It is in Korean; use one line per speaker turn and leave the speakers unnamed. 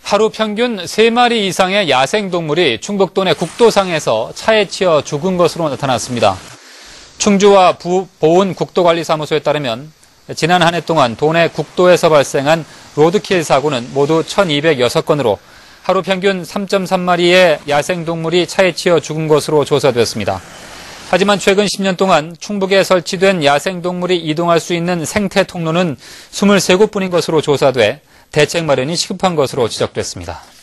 하루 평균 3마리 이상의 야생동물이 충북도 내 국도상에서 차에 치여 죽은 것으로 나타났습니다. 충주와 보은국도관리사무소에 따르면 지난 한 해 동안 도내 국도에서 발생한 로드킬 사고는 모두 1,206건으로 하루 평균 3.3마리의 야생동물이 차에 치여 죽은 것으로 조사됐습니다. 하지만 최근 10년 동안 충북에 설치된 야생동물이 이동할 수 있는 생태 통로는 23곳뿐인 것으로 조사돼 대책 마련이 시급한 것으로 지적됐습니다.